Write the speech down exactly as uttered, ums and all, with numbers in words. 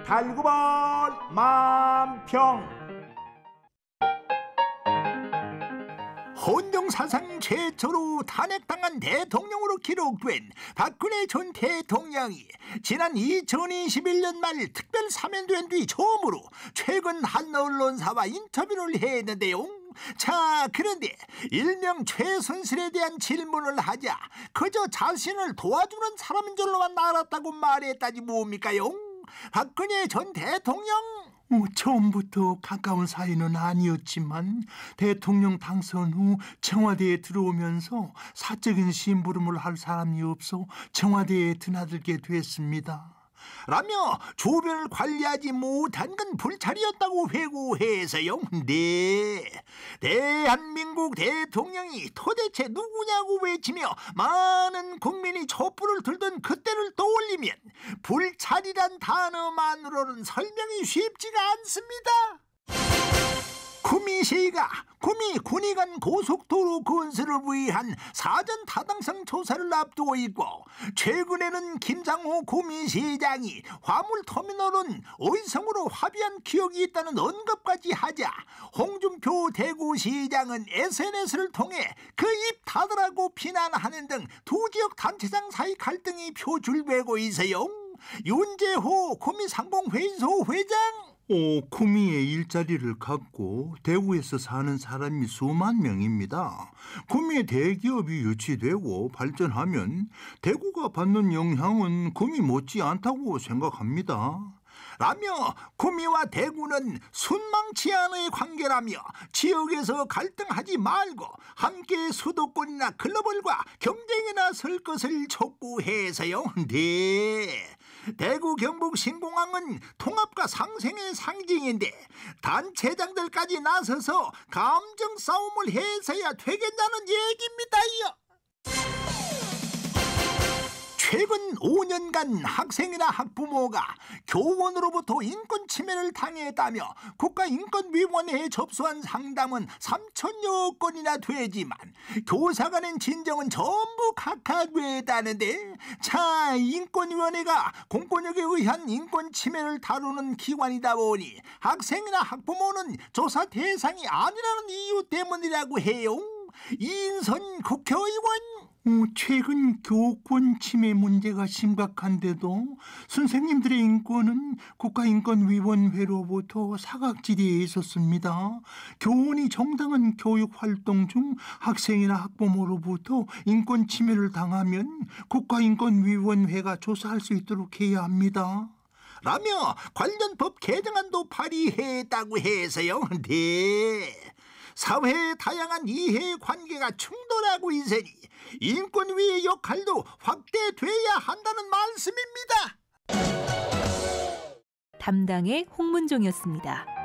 달구벌 만평. 헌정사상 최초로 탄핵당한 대통령으로 기록된 박근혜 전 대통령이 지난 이천이십일 년 말 특별 사면된 뒤 처음으로 최근 한 언론사와 인터뷰를 했는데요. 자, 그런데 일명 최순실에 대한 질문을 하자 그저 자신을 도와주는 사람인 줄로만 알았다고 말했다니 뭡니까요? 박근혜 전 대통령, 어, 처음부터 가까운 사이는 아니었지만 대통령 당선 후 청와대에 들어오면서 사적인 심부름을 할 사람이 없어 청와대에 드나들게 됐습니다. 라며 주변을 관리하지 못한 건 불찰이었다고 회고해서요. 네, 대한민국 대통령이 도대체 누구냐고 외치며 많은 국민이 촛불을 들던 그때를 떠올리면 불찰이란 단어만으로는 설명이 쉽지가 않습니다. 구미시가 구미 군의관 고속도로 건설을 위한 사전 타당성 조사를 앞두고 있고, 최근에는 김장호 구미시장이 화물터미널은 의성으로 합의한 기억이 있다는 언급까지 하자 홍준표 대구시장은 에스엔에스를 통해 그 입 닫으라고 비난하는 등 두 지역 단체장 사이 갈등이 표출되고 있어요. 윤재호 구미상공회의소 회장, 어, 구미에 일자리를 갖고 대구에서 사는 사람이 수만 명입니다. 구미에 대기업이 유치되고 발전하면 대구가 받는 영향은 구미 못지 않다고 생각합니다. 라며 구미와 대구는 순망치 않의 관계라며 지역에서 갈등하지 말고 함께 수도권이나 글로벌과 경쟁에 나설 것을 촉구해서요. 네, 대구 경북 신공항은 통합과 상생의 상징인데 단체장들까지 나서서 감정 싸움을 해서야 되겠다는 얘기입니다요. 최근 오 년간 학생이나 학부모가 교원으로부터 인권 침해를 당했다며 국가인권위원회에 접수한 상담은 삼천여 건이나 되지만 교사가 낸 진정은 전부 각하되다는데, 자, 인권위원회가 공권력에 의한 인권 침해를 다루는 기관이다 보니 학생이나 학부모는 조사 대상이 아니라는 이유 때문이라고 해요. 이인선 국회의원, 어, 최근 교권 침해 문제가 심각한데도 선생님들의 인권은 국가인권위원회로부터 사각지대에 있었습니다. 교원이 정당한 교육활동 중 학생이나 학부모로부터 인권 침해를 당하면 국가인권위원회가 조사할 수 있도록 해야 합니다. 라며 관련 법 개정안도 발의했다고 해서요. 네, 사회의 다양한 이해관계가 충돌하고 있으니 인권위의 역할도 확대돼야 한다는 말씀입니다. 담당의 홍문종이었습니다.